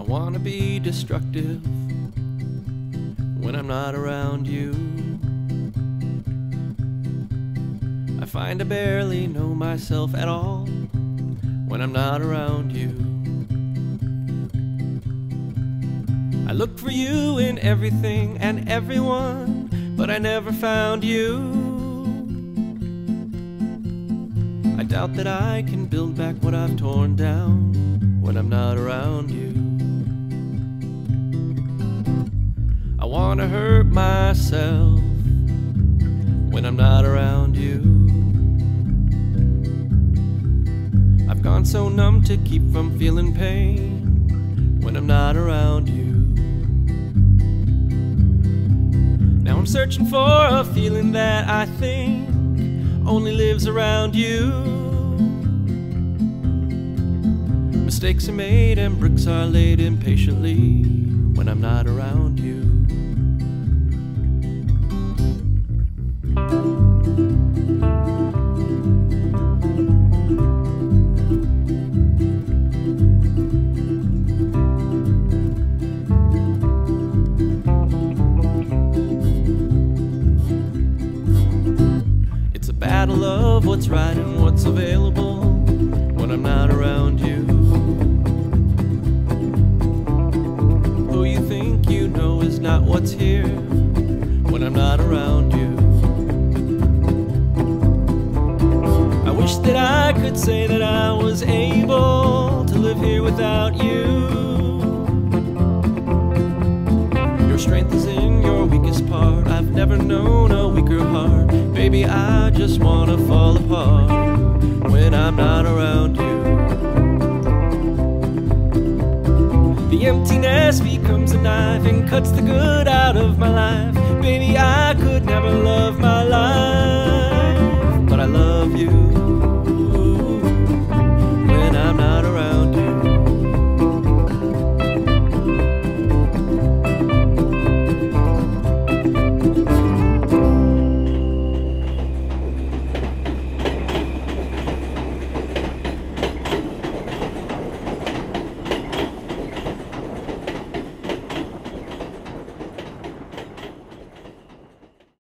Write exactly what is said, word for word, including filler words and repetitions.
wanna be destructive when I'm not around you. I find I barely know myself at all when I'm not around you. I looked for you in everything and everyone, but I never found you. I doubt that I can build back what I've torn down when I'm not around you. I wanna hurt myself when I'm not around you. I've gone so numb to keep from feeling pain when I'm not around you. Now I'm searching for a feeling that I think only lives around you. Mistakes are made and bricks are laid impatiently when I'm not around you. It's a battle of what's right and what's available when I'm not around you. Who you think you know is not what's here when I'm not around you. I wish that I could say that I was able to live here without you. Your strength is in your weakest part. I've never known a weaker heart. Baby, I just wanna fall apart when I'm not around you. The emptiness becomes a knife and cuts the good out of my life. Baby, I could never love my